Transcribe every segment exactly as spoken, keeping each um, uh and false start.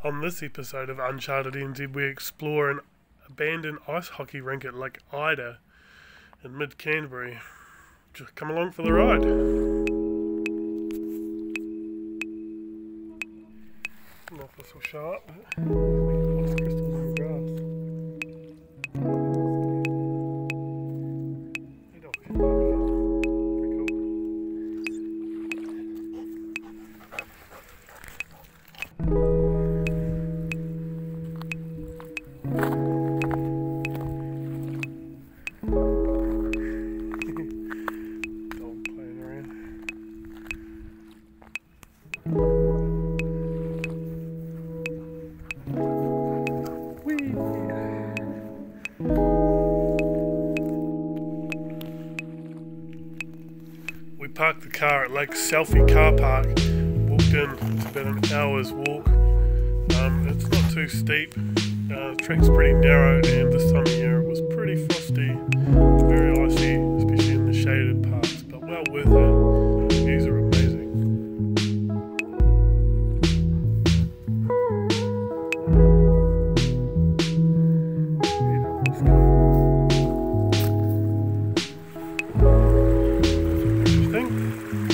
On this episode of Uncharted N Z, we explore an abandoned ice hockey rink at Lake Ida in mid-Canterbury. Just come along for the ride. I don't know if this will show up, but lots of crystals in the grass. Hey dog. Pretty Dog playing around. Whee! We parked the car at Lake Selfie car park. Walked in. It's about an hour's walk. Um, it's not too steep. Uh, the track's pretty narrow, and this time of year it was pretty frosty, very icy, especially in the shaded parts, but well worth it. The views are amazing. Interesting.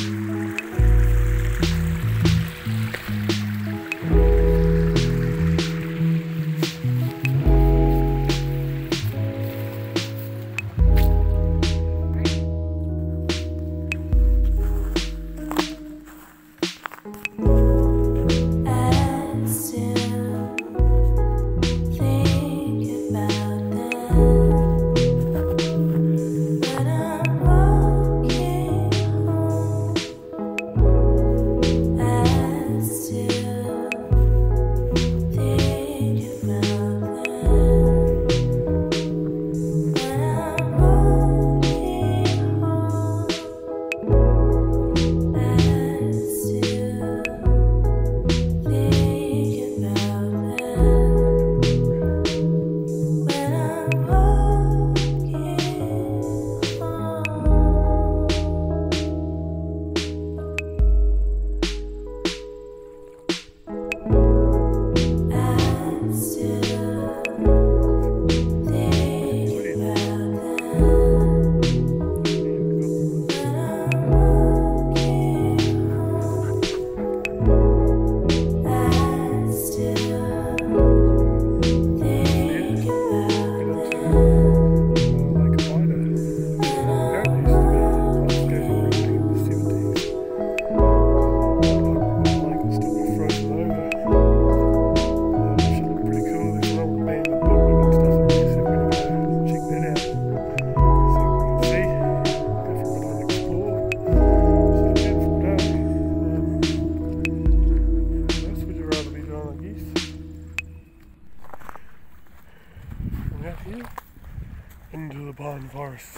Out here into the pine forest.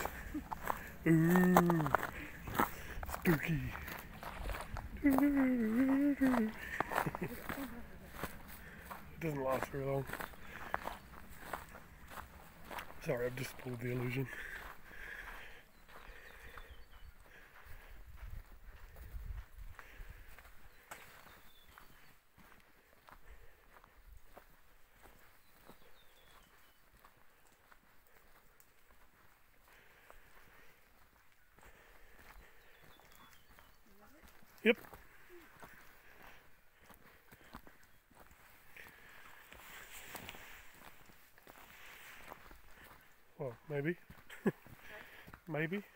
Ooh, spooky. It doesn't last very long. Sorry, I've just pulled the illusion. Yep. Well, maybe. Maybe. Maybe.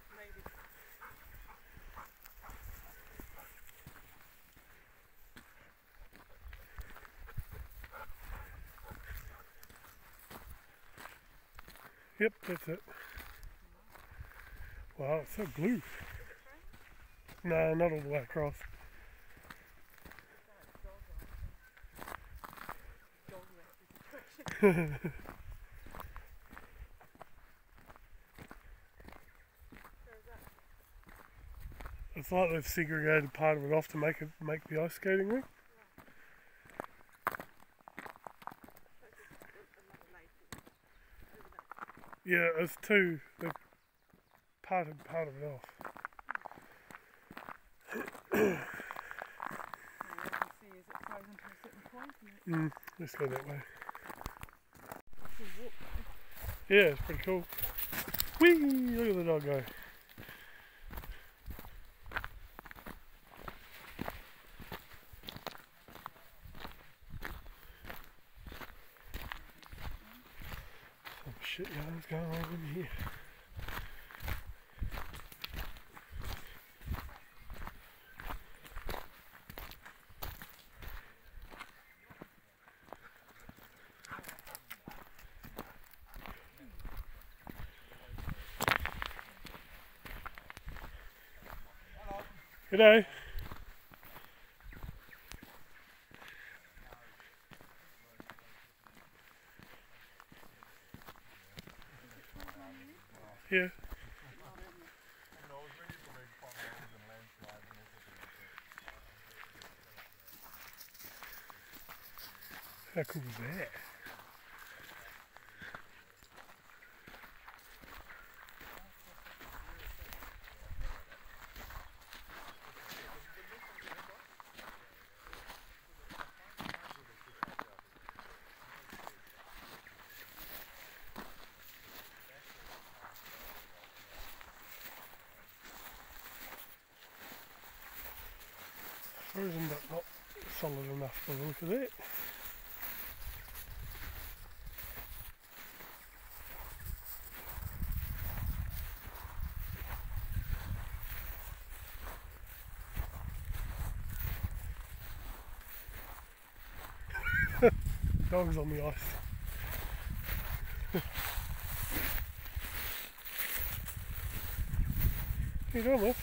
Yep, that's it. Wow, it's so blue. No, not all the way across. It's like they've segregated part of it off to make it make the ice skating rink. Yeah, it's two. They've parted part of it off. All you can see is it frozen. Mm, let's go that way. Yeah, it's pretty cool. Whee! Look at the dog go. Some shit yards going on in here. G'day. Yeah. How cool is that? Or isn't that not solid enough by the look of it? Dog's on the ice. What are you doing, Liz?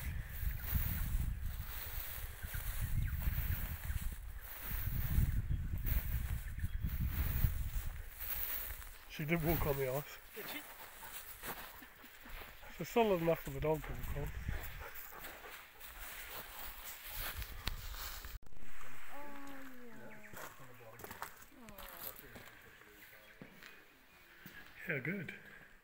She did walk on the ice. Did she? It's solid enough for the dog to walk on. Yeah, good.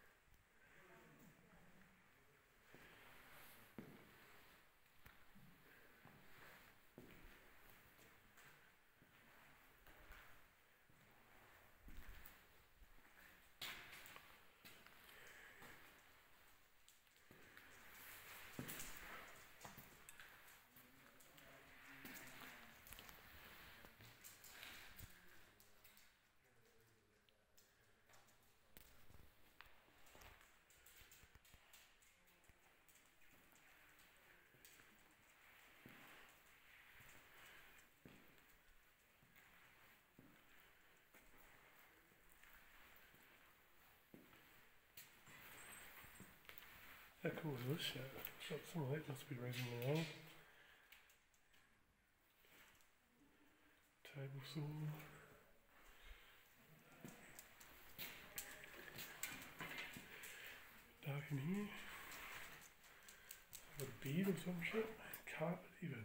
How cool is this shit? Some of that must be reasonably old. Table saw. Dark in here. Like a bed or some shit. Carpet even.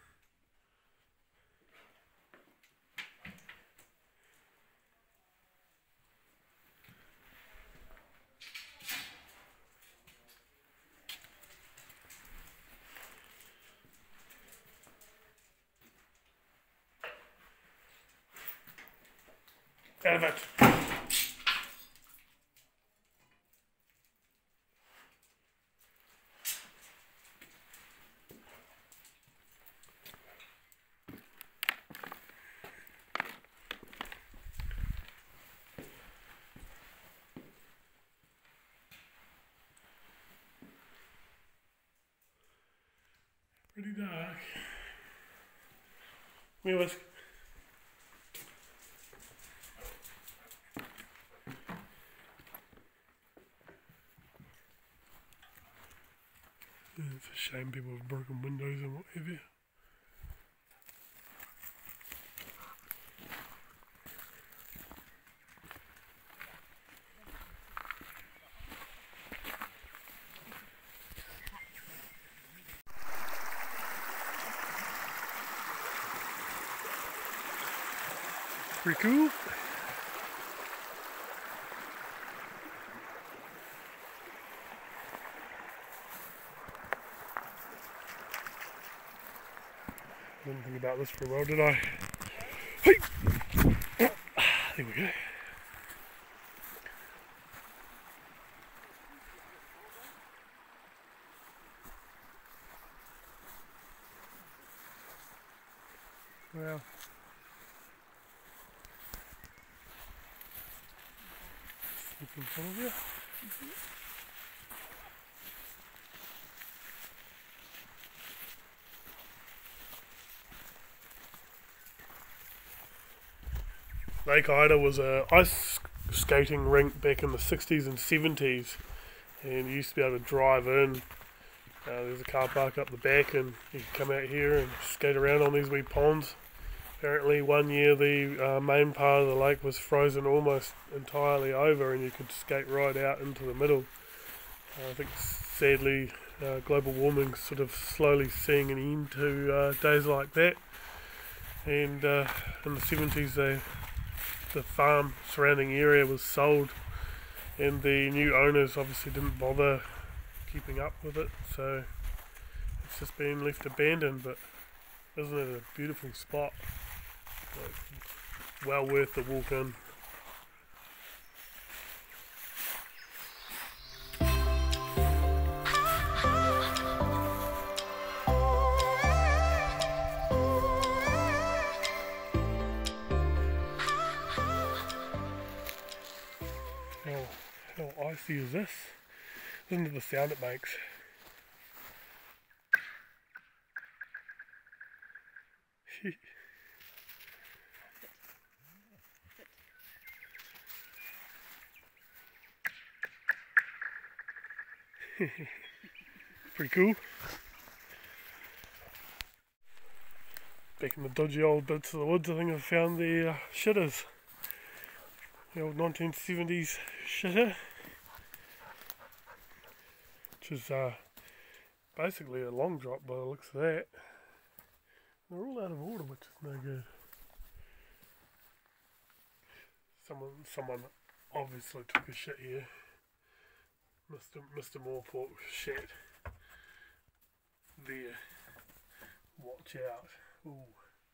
Out of it. Pretty dark. Where was It's a shame people have broken windows and what have you. Pretty cool. Didn't think about this for a while, did I? Hey. There we go. Wow. Sleep in front of you. Mm-hmm. Lake Ida was a ice skating rink back in the sixties and seventies, and you used to be able to drive in. Uh, there's a car park up the back, and you can come out here and skate around on these wee ponds. Apparently one year the uh, main part of the lake was frozen almost entirely over, and you could skate right out into the middle. Uh, I think sadly uh, global warming's sort of slowly seeing an end to uh, days like that. And uh, in the seventies they the farm surrounding area was sold, and the new owners obviously didn't bother keeping up with it, so it's just been left abandoned. But isn't it a beautiful spot? Like, well worth the walk in. How, how icy is this? Listen to the sound it makes. Pretty cool. Back in the dodgy old bits of the woods, I think I've found the uh, shitters. The old nineteen seventies shitter, which is uh, basically a long drop by the looks of that. They're all out of order, which is no good. Someone, someone obviously took a shit here. Mister Mister Moorpork shit. There. Watch out. Ooh.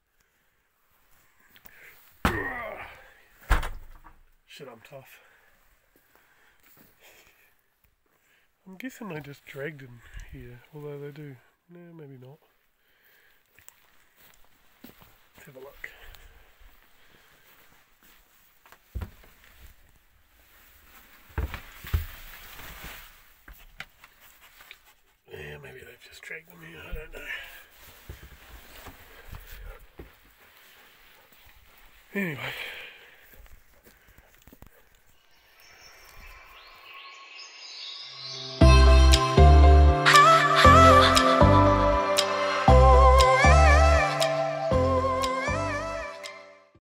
Shit, I'm tough. I'm guessing they just dragged in here, although they do. No, maybe not. Let's have a look. Yeah, maybe they've just dragged them here, I don't know. Anyway.